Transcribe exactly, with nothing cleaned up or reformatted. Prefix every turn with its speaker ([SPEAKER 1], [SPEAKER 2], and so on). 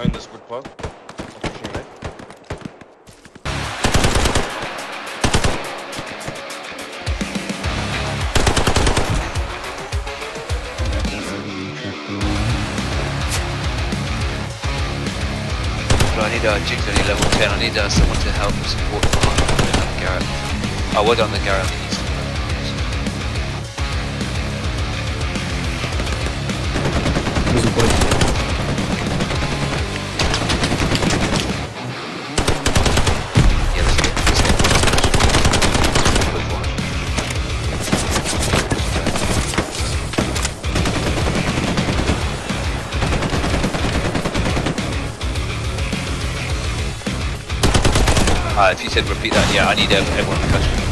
[SPEAKER 1] behind this wood pile. I'm pushing right.
[SPEAKER 2] I need a jigs only level ten. I need uh, someone to help support the Garrett. Oh, well done, the Garrett.
[SPEAKER 3] There's a boy.
[SPEAKER 2] Yeah, let's get, let's get one smash. Uh, if you said repeat that, yeah, I need um, everyone to catch me.